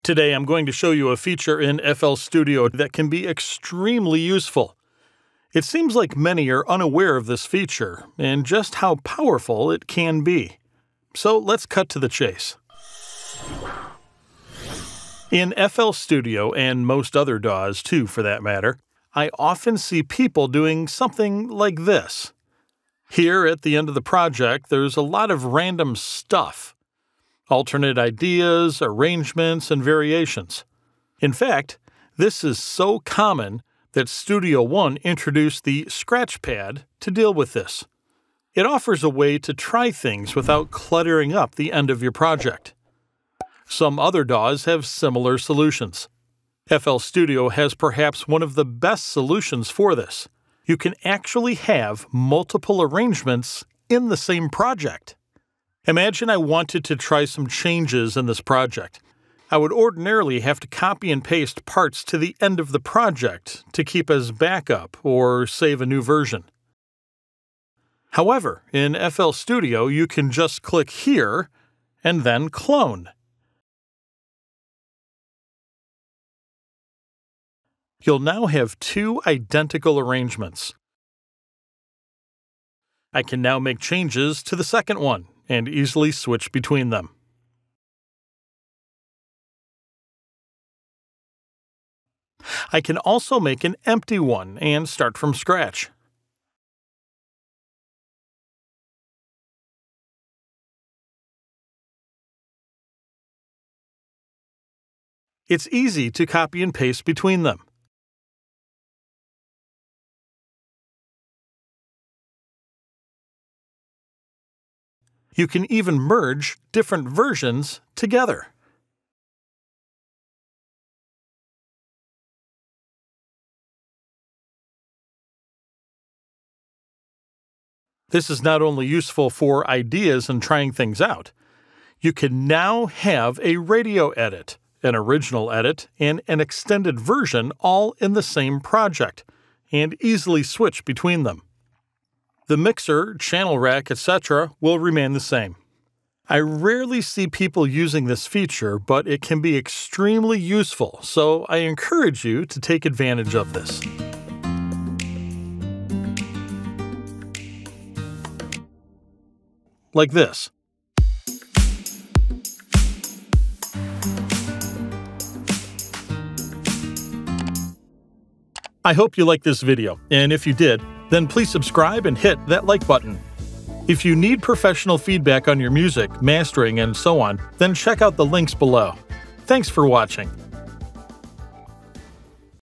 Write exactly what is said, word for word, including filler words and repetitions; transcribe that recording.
Today I'm going to show you a feature in F L Studio that can be extremely useful. It seems like many are unaware of this feature and just how powerful it can be. So let's cut to the chase. In F L Studio, and most other D A Ws too for that matter, I often see people doing something like this. Here at the end of the project, there's a lot of random stuff. Alternate ideas, arrangements, and variations. In fact, this is so common that Studio One introduced the Scratch Pad to deal with this. It offers a way to try things without cluttering up the end of your project. Some other D A Ws have similar solutions. F L Studio has perhaps one of the best solutions for this. You can actually have multiple arrangements in the same project. Imagine I wanted to try some changes in this project. I would ordinarily have to copy and paste parts to the end of the project to keep as backup or save a new version. However, in F L Studio, you can just click here and then clone. You'll now have two identical arrangements. I can now make changes to the second one and easily switch between them. I can also make an empty one and start from scratch. It's easy to copy and paste between them. You can even merge different versions together. This is not only useful for ideas and trying things out. You can now have a radio edit, an original edit, and an extended version all in the same project, and easily switch between them. The mixer, channel rack, et cetera will remain the same. I rarely see people using this feature, but it can be extremely useful, so I encourage you to take advantage of this. Like this. I hope you liked this video, and if you did, then please subscribe and hit that like button. If you need professional feedback on your music, mastering, and so on, then check out the links below. Thanks for watching.